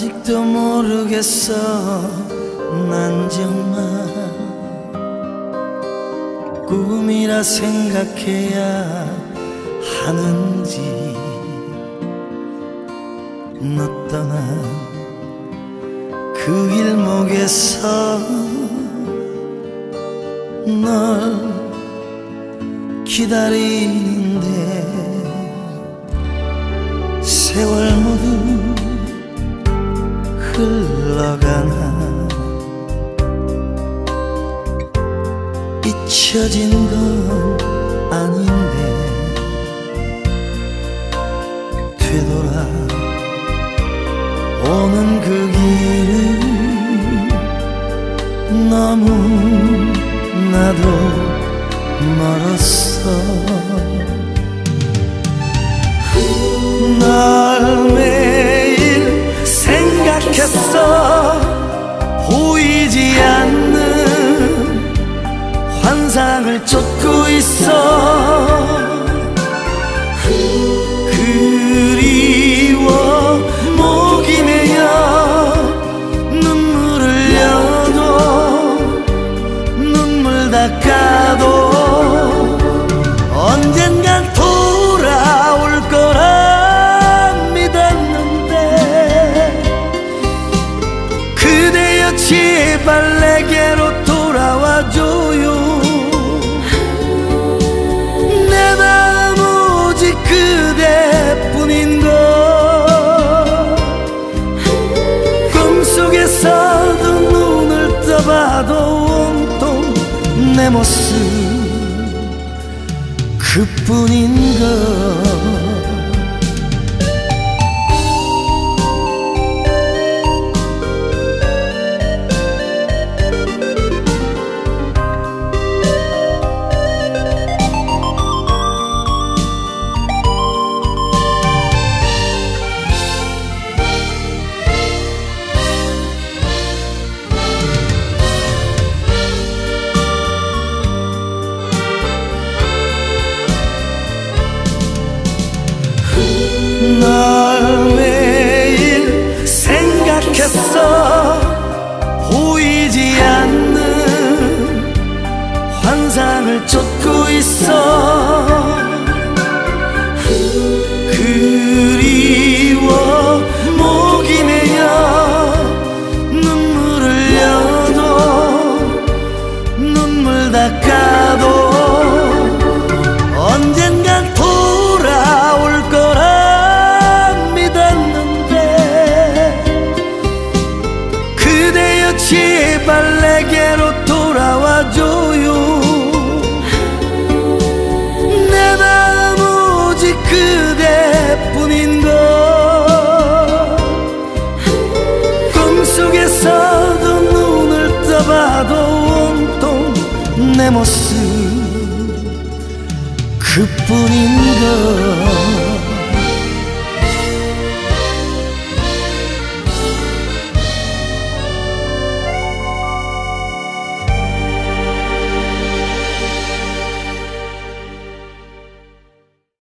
아직도 모르겠어. 난 정말 꿈이라 생각해야 하는지. 너 떠난 그 길목에서 널 기다리는데 세월 모두 흘러가나. 잊혀진 건 아닌데 되돌아오는 그 길은 너무 나도 멀었어. 널 매일 생각했어. 보이지 않는 환상을 쫓고 있어. 그리워 목이 메여 눈물을 흘려도 눈물 닦아도 언젠간 돌아올 거라 믿었는데 그대여 제발 내게로 돌아와줘요. 내 마음 오직 그대뿐인걸. 꿈속에서도 눈을 떠봐도 온통 내 모습 그뿐인걸. 널 매일 생각했어. 보이지 않는 환상을 쫓고 있어. 그리워 목이 메여 눈물을 흘려도 눈물 닦아도 언젠간 돌아올 거라 믿었는데 그대여 제발 내게로 돌아와줘요. 내 마음 오직 그대뿐인걸. 꿈속에서도 눈을 떠봐도 온통 내 모습 그뿐인걸.